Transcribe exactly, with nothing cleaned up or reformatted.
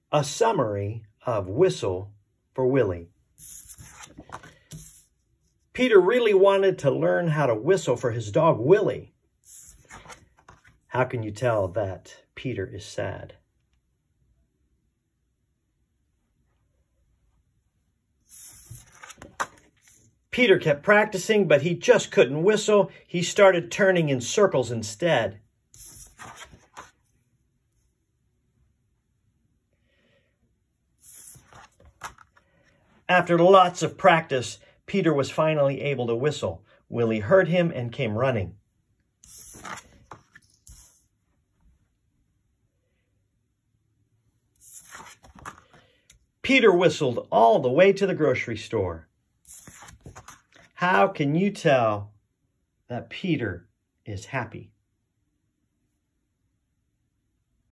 A summary of Whistle for Willie. Peter really wanted to learn how to whistle for his dog, Willie. How can you tell that Peter is sad? Peter kept practicing, but he just couldn't whistle. He started turning in circles instead. After lots of practice, Peter was finally able to whistle. Willie heard him and came running. Peter whistled all the way to the grocery store. How can you tell that Peter is happy?